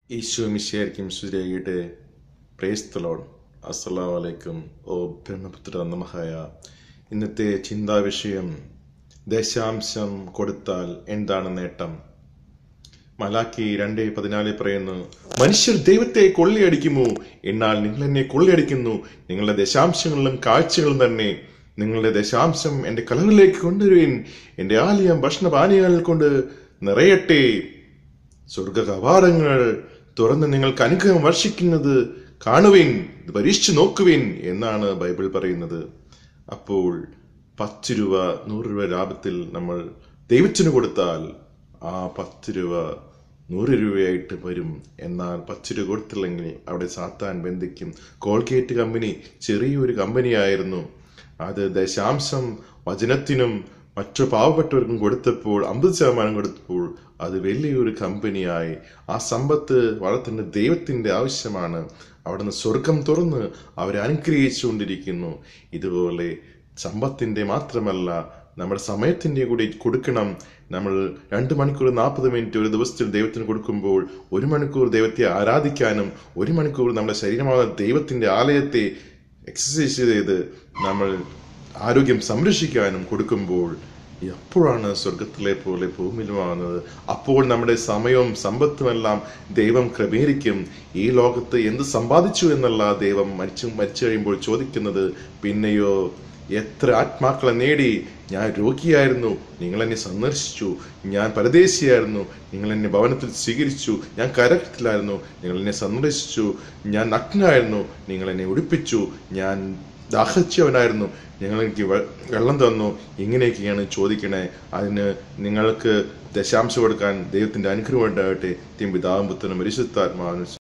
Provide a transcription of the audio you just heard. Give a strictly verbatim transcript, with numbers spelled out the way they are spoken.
ഈശോ മിശിഹായ്ക്കും സ്തുതിയാകട്ടെ. Praise the lord. അസ്സലാമു അലൈക്കും. ഓ ബ്രഹ്മപുത്ര നമഃ. ഇന്നത്തെ ചിന്താ വിഷയം, ദശാംശം കൊടുത്താൽ എന്താണ് നേട്ടം? മലാക്കി രണ്ട് പതിനാല് പറയുന്നു, മനുഷ്യർ ദൈവത്തെ കൊള്ളയടിക്കുമോ? എന്നാൽ നിങ്ങൾ എന്നെ കൊള്ളയടിക്കുന്നു. നിങ്ങളുടെ ദശാംശങ്ങളിലും കാഴ്ചകളും തന്നെ. നിങ്ങളുടെ ദശാംശം എന്റെ കലകളിലേക്ക് കൊണ്ടുവരുവിൻ. എന്റെ ആലയം ഭക്ഷണപാനീയങ്ങൾ കൊണ്ട് നിറയട്ടെ. സ്വർഗ കവാടങ്ങൾ തുറന്ന് നിങ്ങൾക്ക് അനുഗ്രഹം വർഷിക്കുന്നത് കാണുവിൻ, പരീക്ഷിച്ചു നോക്കുവിൻ എന്നാണ് ബൈബിൾ പറയുന്നത്. അപ്പോൾ പത്ത് രൂപ നൂറ് രൂപ ലാഭത്തിൽ നമ്മൾ ദൈവത്തിന് കൊടുത്താൽ ആ പത്ത് രൂപ നൂറ് രൂപയായിട്ട് വരും. എന്നാൽ പത്ത് രൂപ കൊടുത്തില്ലെങ്കിൽ അവിടെ സാത്താൻ ബന്ധിക്കും. കോൾഗേറ്റ് കമ്പനി ചെറിയൊരു കമ്പനിയായിരുന്നു. അത് ദശാംശം വചനത്തിനും മറ്റു പാവപ്പെട്ടവർക്കും കൊടുത്തപ്പോൾ, അമ്പത് ശതമാനം കൊടുത്തപ്പോൾ അത് വലിയൊരു കമ്പനിയായി. ആ സമ്പത്ത് വളർത്തേണ്ട ദൈവത്തിന്റെ ആവശ്യമാണ്. അവിടുന്ന് സ്വർഗം തുറന്ന് അവരെ അനുഗ്രഹിച്ചുകൊണ്ടിരിക്കുന്നു. ഇതുപോലെ സമ്പത്തിന്റെ മാത്രമല്ല, നമ്മുടെ സമയത്തിന്റെ കൂടി കൊടുക്കണം. നമ്മൾ രണ്ട് മണിക്കൂർ നാൽപ്പത് മിനിറ്റ് ഒരു ദിവസത്തിൽ ദൈവത്തിന് കൊടുക്കുമ്പോൾ ഒരു മണിക്കൂർ ദൈവത്തെ ആരാധിക്കാനും ഒരു മണിക്കൂർ നമ്മുടെ ശരീരമായ ദൈവത്തിന്റെ ആലയത്തെ എക്സസൈസ് ചെയ്ത് നമ്മൾ ആരോഗ്യം സംരക്ഷിക്കാനും കൊടുക്കുമ്പോൾ എപ്പോഴാണ് സ്വർഗത്തിലെ പോലെ ഭൂമിയിലുമാകുന്നത്? അപ്പോൾ നമ്മുടെ സമയവും സമ്പത്തുമെല്ലാം ദൈവം ക്രമീകരിക്കും. ഈ ലോകത്ത് എന്ത് സമ്പാദിച്ചു എന്നല്ല ദൈവം മരിച്ചു മരിച്ചു കഴിയുമ്പോൾ ചോദിക്കുന്നത്. പിന്നെയോ എത്ര ആത്മാക്കളെ നേടി? ഞാൻ രോഗിയായിരുന്നു, നിങ്ങൾ എന്നെ സന്ദർശിച്ചു. ഞാൻ പരദേശിയായിരുന്നു, നിങ്ങൾ എന്നെ ഭവനത്തിൽ സ്വീകരിച്ചു. ഞാൻ കരകത്തിലായിരുന്നു, നിങ്ങൾ എന്നെ സന്ദർശിച്ചു. ഞാൻ നഗ്നായിരുന്നു, നിങ്ങൾ എന്നെ ഉടുപ്പിച്ചു. ഞാൻ ദാഹിച്ചവനായിരുന്നു, ഞങ്ങൾ എനിക്ക് വെള്ളം തന്നു. ഇങ്ങനെയൊക്കെയാണ് ചോദിക്കണേ. അതിന് നിങ്ങൾക്ക് ദശാംശം കൊടുക്കാൻ ദൈവത്തിന്റെ അനുഗ്രഹം ഉണ്ടാകട്ടെ. പിതാവും പുത്രനും പരിശുദ്ധാത്മാവിനും